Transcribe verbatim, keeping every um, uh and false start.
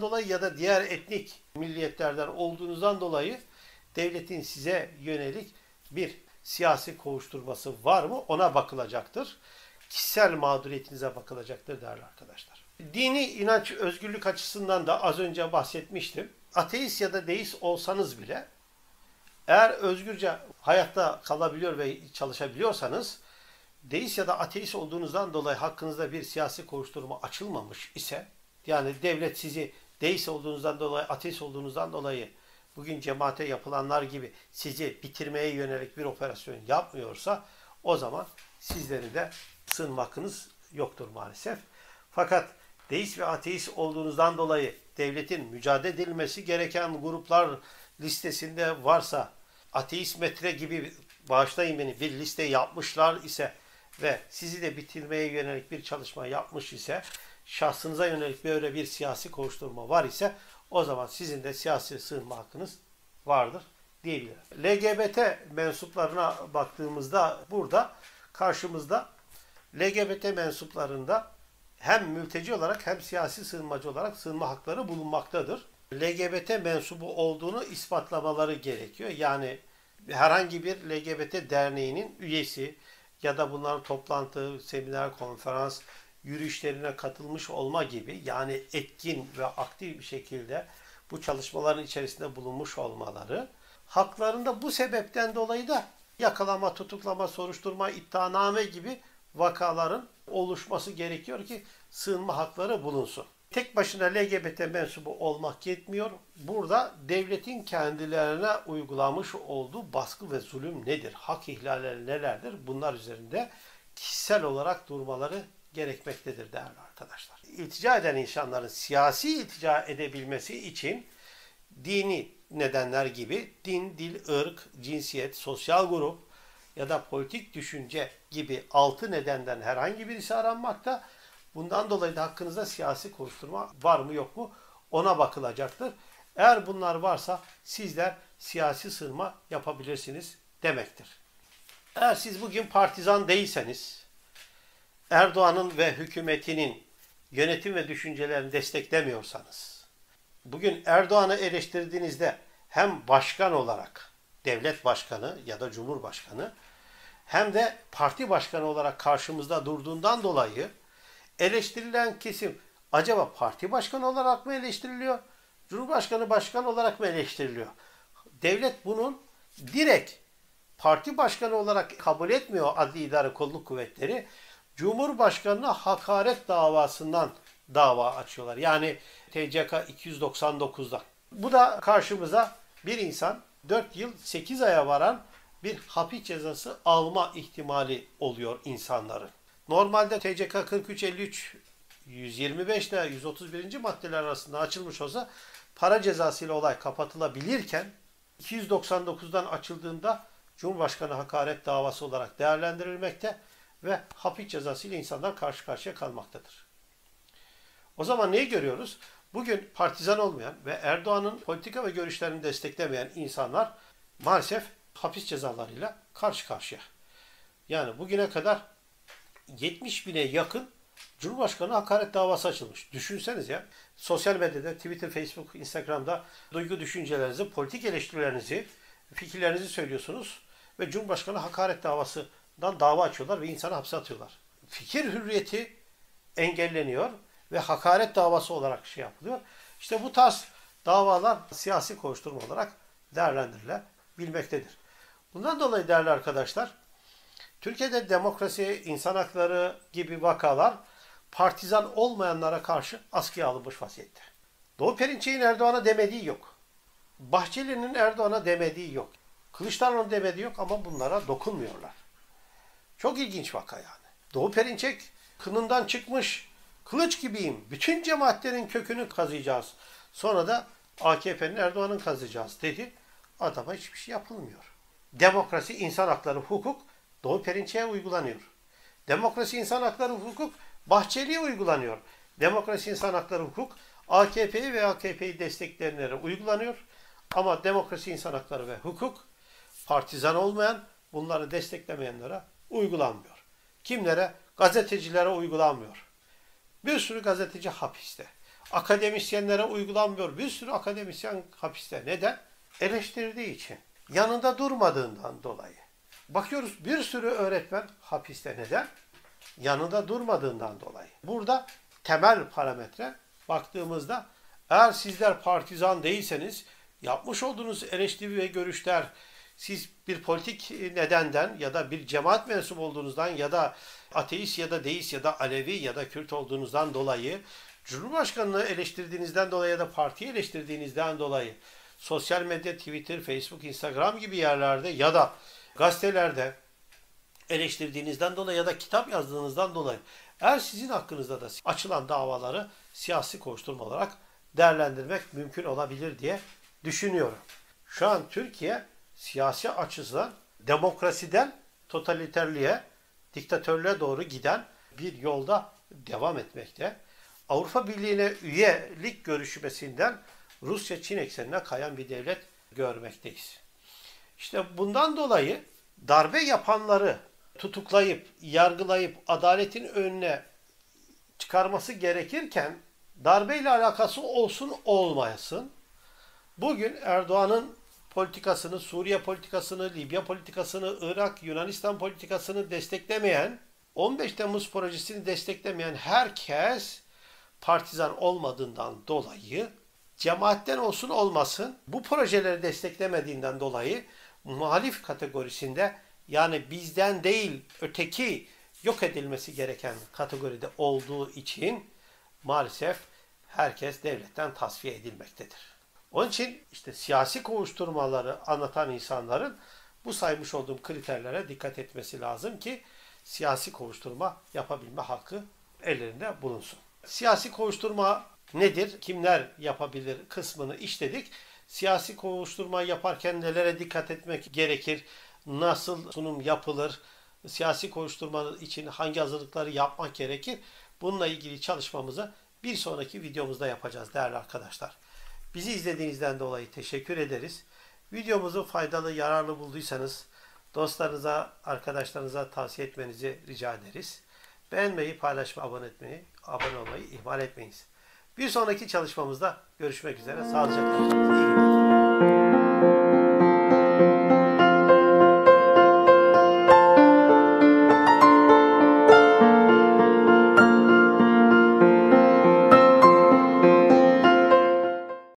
dolayı ya da diğer etnik milliyetlerden olduğunuzdan dolayı devletin size yönelik bir siyasi kovuşturması var mı? Ona bakılacaktır. Kişisel mağduriyetinize bakılacaktır değerli arkadaşlar. Dini inanç özgürlük açısından da az önce bahsetmiştim. Ateist ya da deist olsanız bile eğer özgürce hayatta kalabiliyor ve çalışabiliyorsanız, deist ya da ateist olduğunuzdan dolayı hakkınızda bir siyasi kovuşturma açılmamış ise, yani devlet sizi deist olduğunuzdan dolayı, ateist olduğunuzdan dolayı bugün cemaate yapılanlar gibi sizi bitirmeye yönelik bir operasyon yapmıyorsa, o zaman sizlerin de sığınma hakkınız yoktur maalesef. Fakat deist ve ateist olduğunuzdan dolayı devletin mücadele edilmesi gereken gruplar listesinde varsa, ateist metre gibi, bağışlayın beni, bir liste yapmışlar ise ve sizi de bitirmeye yönelik bir çalışma yapmış ise, şahsınıza yönelik böyle bir siyasi kovuşturma var ise, o zaman sizin de siyasi sığınma hakkınız vardır diyebilirim. L G B T mensuplarına baktığımızda burada karşımızda L G B T mensuplarında hem mülteci olarak hem siyasi sığınmacı olarak sığınma hakları bulunmaktadır. L G B T mensubu olduğunu ispatlamaları gerekiyor. Yani herhangi bir L G B T derneğinin üyesi ya da bunların toplantı, seminer, konferans, yürüyüşlerine katılmış olma gibi, yani etkin ve aktif bir şekilde bu çalışmaların içerisinde bulunmuş olmaları, haklarında bu sebepten dolayı da yakalama, tutuklama, soruşturma, iddianame gibi vakaların oluşması gerekiyor ki sığınma hakları bulunsun. Tek başına L G B T mensubu olmak yetmiyor. Burada devletin kendilerine uygulamış olduğu baskı ve zulüm nedir? Hak ihlalleri nelerdir? Bunlar üzerinde kişisel olarak durmaları gerekmektedir değerli arkadaşlar. İltica eden insanların siyasi iltica edebilmesi için dini nedenler gibi din, dil, ırk, cinsiyet, sosyal grup ya da politik düşünce gibi altı nedenden herhangi birisi aranmakta. Bundan dolayı da hakkınızda siyasi kovuşturma var mı yok mu ona bakılacaktır. Eğer bunlar varsa sizler siyasi sığınma yapabilirsiniz demektir. Eğer siz bugün partizan değilseniz, Erdoğan'ın ve hükümetinin yönetim ve düşüncelerini desteklemiyorsanız, bugün Erdoğan'ı eleştirdiğinizde hem başkan olarak, devlet başkanı ya da cumhurbaşkanı, hem de parti başkanı olarak karşımızda durduğundan dolayı eleştirilen kesim acaba parti başkanı olarak mı eleştiriliyor, cumhurbaşkanı başkan olarak mı eleştiriliyor? Devlet bunun direkt parti başkanı olarak kabul etmiyor adli idare kolluk kuvvetleri. Cumhurbaşkanına hakaret davasından dava açıyorlar. Yani T C K iki yüz doksan dokuzda. Bu da karşımıza bir insan dört yıl sekiz aya varan bir hapis cezası alma ihtimali oluyor insanların. Normalde T C K kırk üç elli üç yüz yirmi beş ile yüz otuz birinci maddeler arasında açılmış olsa para cezasıyla olay kapatılabilirken iki yüz doksan dokuzdan açıldığında Cumhurbaşkanı hakaret davası olarak değerlendirilmekte ve hapis cezasıyla insanlar karşı karşıya kalmaktadır. O zaman neyi görüyoruz? Bugün partizan olmayan ve Erdoğan'ın politika ve görüşlerini desteklemeyen insanlar maalesef hapis cezalarıyla karşı karşıya. Yani bugüne kadar yetmiş bine yakın Cumhurbaşkanı hakaret davası açılmış. Düşünseniz ya, sosyal medyada, Twitter, Facebook, Instagram'da duygu düşüncelerinizi, politik eleştirilerinizi, fikirlerinizi söylüyorsunuz ve Cumhurbaşkanı hakaret davasından dava açıyorlar ve insanı hapse atıyorlar. Fikir hürriyeti engelleniyor ve hakaret davası olarak şey yapılıyor. İşte bu tarz davalar siyasi koşturma olarak değerlendirilebilmektedir. Bundan dolayı değerli arkadaşlar, Türkiye'de demokrasi, insan hakları gibi vakalar partizan olmayanlara karşı askıya alınmış vaziyette. Doğu Perinçek'in Erdoğan'a demediği yok. Bahçeli'nin Erdoğan'a demediği yok. Kılıçdaroğlu'nun demediği yok ama bunlara dokunmuyorlar. Çok ilginç vaka yani. Doğu Perinçek kınından çıkmış, kılıç gibiyim, bütün cemaatlerin kökünü kazıyacağız. Sonra da A K P'nin Erdoğan'ın kazıyacağız dedi. Adama hiçbir şey yapılmıyor. Demokrasi, insan hakları, hukuk Doğu Perinçek'e uygulanıyor. Demokrasi, insan hakları, hukuk Bahçeli'ye uygulanıyor. Demokrasi, insan hakları, hukuk A K P'yi ve A K P'yi destekleyenlere uygulanıyor. Ama demokrasi, insan hakları ve hukuk partizan olmayan, bunları desteklemeyenlere uygulanmıyor. Kimlere? Gazetecilere uygulanmıyor. Bir sürü gazeteci hapiste. Akademisyenlere uygulanmıyor. Bir sürü akademisyen hapiste. Neden? Eleştirdiği için. Yanında durmadığından dolayı. Bakıyoruz bir sürü öğretmen hapiste. Neden? Yanında durmadığından dolayı. Burada temel parametre baktığımızda eğer sizler partizan değilseniz yapmış olduğunuz eleştiri ve görüşler siz bir politik nedenden ya da bir cemaat mensubu olduğunuzdan ya da ateist ya da deist ya da Alevi ya da Kürt olduğunuzdan dolayı Cumhurbaşkanı'nı eleştirdiğinizden dolayı ya da partiyi eleştirdiğinizden dolayı sosyal medya, Twitter, Facebook, Instagram gibi yerlerde ya da gazetelerde eleştirdiğinizden dolayı ya da kitap yazdığınızdan dolayı eğer sizin hakkınızda da açılan davaları siyasi koşturma olarak değerlendirmek mümkün olabilir diye düşünüyorum. Şu an Türkiye siyasi açıdan demokrasiden totaliterliğe, diktatörlüğe doğru giden bir yolda devam etmekte. Avrupa Birliği'ne üyelik görüşmesinden Rusya-Çin eksenine kayan bir devlet görmekteyiz. İşte bundan dolayı darbe yapanları tutuklayıp, yargılayıp adaletin önüne çıkarması gerekirken darbeyle alakası olsun olmayasın. Bugün Erdoğan'ın politikasını, Suriye politikasını, Libya politikasını, Irak, Yunanistan politikasını desteklemeyen, on beş Temmuz projesini desteklemeyen herkes partizan olmadığından dolayı, cemaatten olsun olmasın, bu projeleri desteklemediğinden dolayı muhalif kategorisinde yani bizden değil öteki yok edilmesi gereken kategoride olduğu için maalesef herkes devletten tasfiye edilmektedir. Onun için işte siyasi kovuşturmaları anlatan insanların bu saymış olduğum kriterlere dikkat etmesi lazım ki siyasi kovuşturma yapabilme hakkı ellerinde bulunsun. Siyasi kovuşturma nedir? Kimler yapabilir kısmını işledik. Siyasi kovuşturma yaparken nelere dikkat etmek gerekir? Nasıl sunum yapılır? Siyasi kovuşturma için hangi hazırlıkları yapmak gerekir? Bununla ilgili çalışmamızı bir sonraki videomuzda yapacağız değerli arkadaşlar. Bizi izlediğinizden dolayı teşekkür ederiz. Videomuzu faydalı, yararlı bulduysanız dostlarınıza, arkadaşlarınıza tavsiye etmenizi rica ederiz. Beğenmeyi, paylaşmayı, abone etmeyi, abone olmayı ihmal etmeyiniz. Bir sonraki çalışmamızda görüşmek üzere. Sağlıcakla kalın. İyi günler.